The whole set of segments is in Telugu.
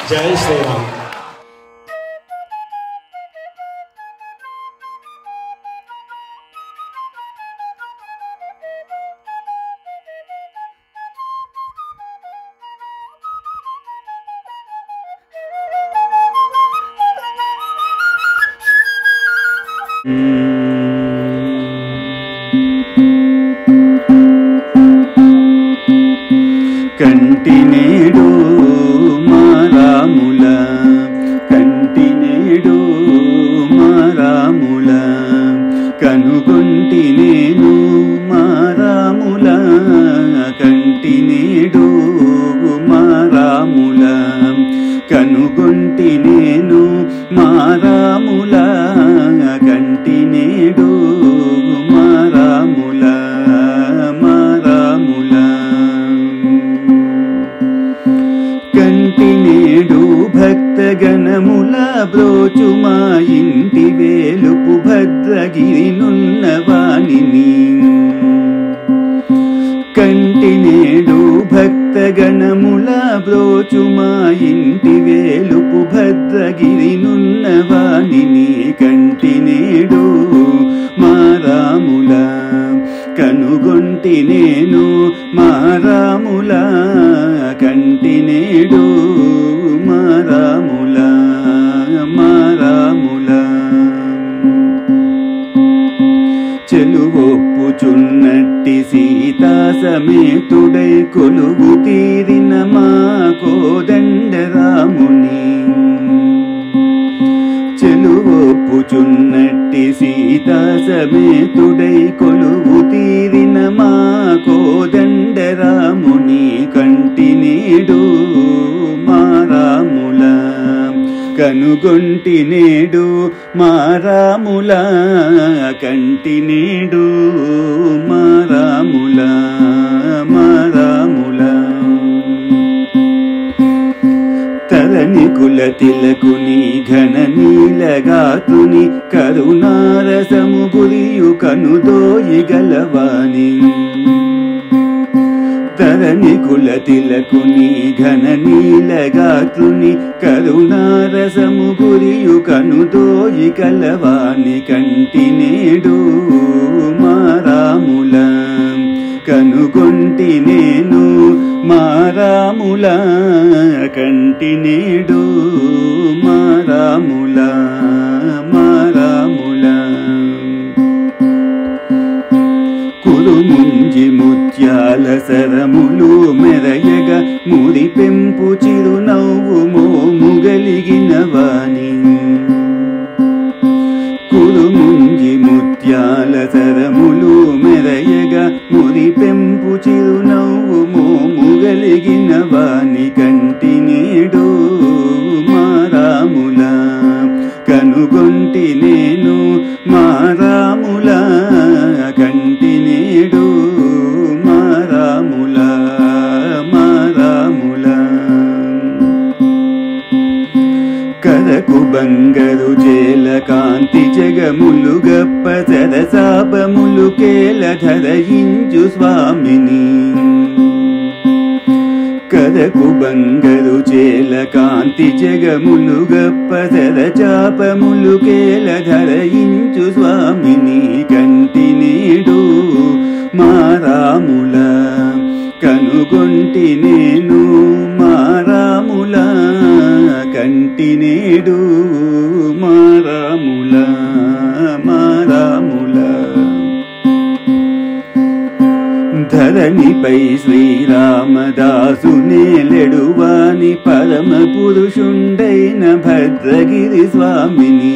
జై శ్రీరామ్. కంటినేడు మారాముల కంటినేడు మారాముల కనుగొంటి నేను మారాముల కంటినేడు మారాముల కనుగొంటి నేను మారాముల కంటినేడు మారాముల మారాముల కంటినేడు భక్తగణముల బ్రోచు మా ఇంటి వేలుపు భద్రగిరినున్నవానిని కంటినేడు భక్తగణముల బ్రోచు మా ఇంటి వేలుపు భద్రగిరినున్నవానిని కంటినేడు మారాముల కనుగొంటి నేను మారాముల కంటినేడు మారాముల మారాముల చెలువొప్పుచున్నట్టి సీతా సమేతుడై కొలువు తీరిన మా కోదండరాముని చెలువొప్పుచున్నట్టి సీతా సమేతుడై కొలువు తీరిన మా కోదండరాముని కంటినేడు మారాముల కనుగొంటి నేడు మారాముల కంటినేడు మారాముల మారాముల తలని కుల తిలకుని ఘన నీలగాతుని కరుణారసము గురియు కనుదోయి గలవాని తలని కుల తిలకుని ఘన నీలగాతుని కరుణారసము గురియు కనుదోయి కలవాని కంటినేడు మారాముల కనుగొంటి నేను మారాముల కంటినేడు మారాముల మారాముల కురుముంజి ముత్యాల సరములు మెరయగ మురి పెంపు చిరునవ్వు మోముగలిగిన వాణి కురుముంజి ముత్యాల సరములు మెరయగ మురి పెంపు చిరునవ్వు మోముగలిగిన వాణి కంటినేడు మారాముల కనుగొంటి నేను మారాముల కంటినేడు మారాముల మారాముల కరకు బంగరు చేల కాంతి జగములు గప్ప సరసాపములు కేల ధరయించు స్వామిని కరకు బంగరు చేల కాంతి జగములు గప్ప సరచాపములు కేల ధరయించు స్వామిని కంటినేడు మారాముల కనుగొంటి నేను మారాముల కంటినేడు మారాముల మారాముల ధరణిపై శ్రీరామదాసునే లెడువాని పరమ పురుషుండైన భద్రగిరి స్వామిని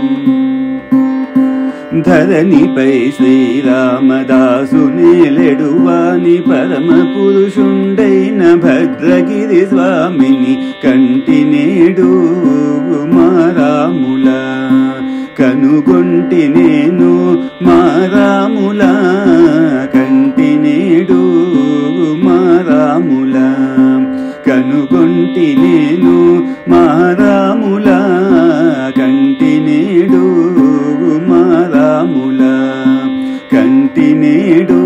ధరణిపై శ్రీరామదాసునే లెడువాని పరమ పురుషుండైన భద్రగిరి స్వామిని కంటినేడు మారాముల కనుగొంటి నేను మారాముల కంటినేడు మారాముల కనుగొంటి నేను మారాముల కంటినేడు మారాముల కంటినేడు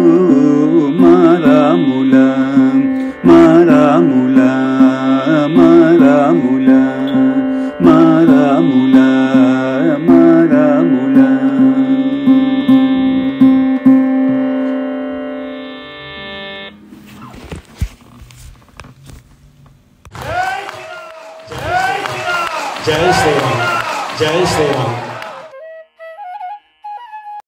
మారాముల మారాముల మారాముల జై శ్రీరామ్. జై శ్రీరామ్.